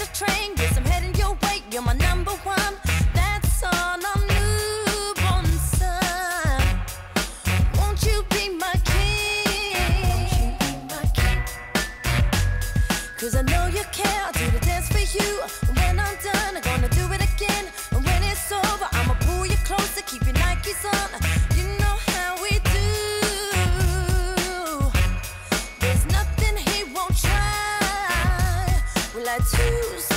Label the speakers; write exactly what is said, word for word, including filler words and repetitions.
Speaker 1: the train, yes, I'm heading your way. You're my number one. That's on our newborn son. Won't you be my king? Won't you be my king? Cause I know you care. I'll do the dance for you. When I'm done, I'm gonna do it again. And when it's over, I'ma pull you closer, keep your Nikes on. You know how we do. There's nothing he won't try. We're like two